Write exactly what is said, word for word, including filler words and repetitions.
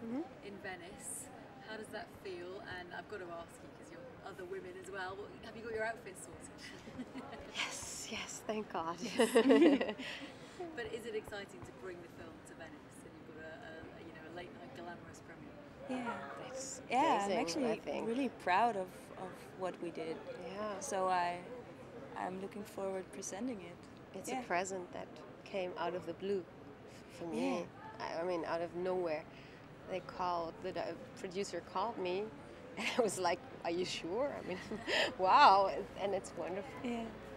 mm-hmm. in Venice. How does that feel? And I've got to ask you, because you're other women as well, what, have you got your outfit sorted? Yes, yes, thank God. But is it exciting to bring the film to Venice, and you've got a, a you know a late night glamorous premiere? Yeah, It's yeah. amazing, I'm actually I think. really proud of, of what we did. Yeah. So I, I'm looking forward presenting it. It's yeah. a present that came out of the blue f- for me. Yeah. I, I mean, out of nowhere. They called, the di- producer called me, and I was like, are you sure? I mean, wow, and it's wonderful. Yeah.